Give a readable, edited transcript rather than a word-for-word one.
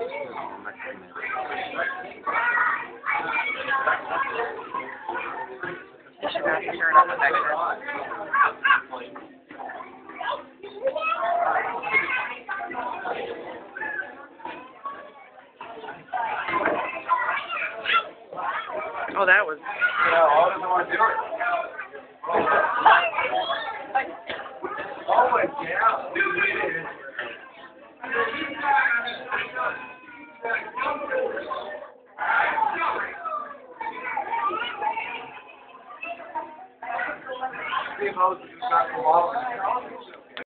You should have to turn on the picture. Oh, that was... Yeah, I don't want to do it. Oh, my God. See, Moses is not involved.